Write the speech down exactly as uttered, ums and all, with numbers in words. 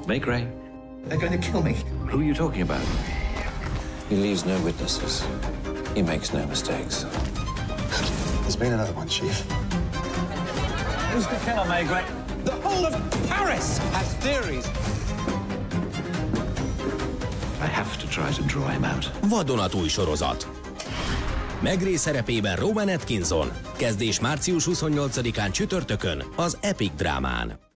Maigret. They're going to kill me. Who are you talking about? He leaves no witnesses. He makes no mistakes. There's been another one, Chief. Who's the killer, Maigret? The whole of Paris has theories. I have to try to draw him out. Vadonatúj sorozat. Maigret szerepében Rowan Atkinson. Kezdés március huszonnyolcadikán csütörtökön az Epic Drámán.